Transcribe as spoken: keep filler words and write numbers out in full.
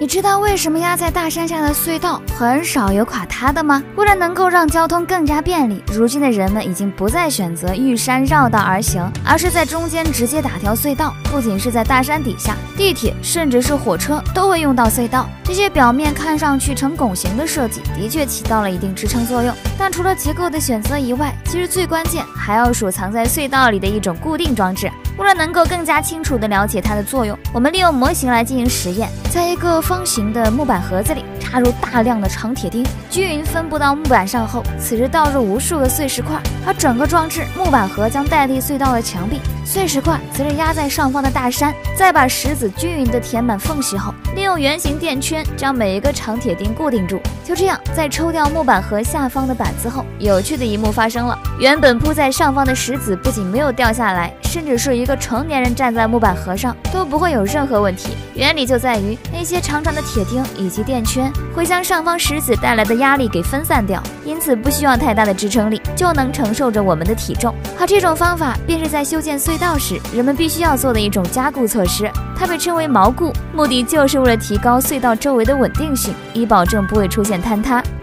你知道为什么压在大山下的隧道很少有垮塌的吗？为了能够让交通更加便利，如今的人们已经不再选择遇山绕道而行，而是在中间直接打条隧道。不仅是在大山底下，地铁甚至是火车都会用到隧道。这些表面看上去呈拱形的设计的确起到了一定支撑作用，但除了结构的选择以外，其实最关键还要数藏在隧道里的一种固定装置。为了能够更加清楚地了解它的作用，我们利用模型来进行实验。在一个方形的木板盒子里插入大量的长铁钉，均匀分布到木板上后，此时倒入无数个碎石块，而整个装置木板盒将代替隧道的墙壁，碎石块则是压在上方的大山。再把石子均匀地填满缝隙后，利用圆形垫圈将每一个长铁钉固定住。就这样，在抽掉木板盒下方的板子后，有趣的一幕发生了。原本铺在上方的石子不仅没有掉下来，甚至是一个成年人站在木板盒上都不会有任何问题。原理就在于那些长长的铁钉以及垫圈会将上方石子带来的压力给分散掉，因此不需要太大的支撑力就能承受着我们的体重。而这种方法便是在修建隧道时人们必须要做的一种加固措施，它被称为锚固，目的就是为了提高隧道周围的稳定性，以保证不会出现坍塌。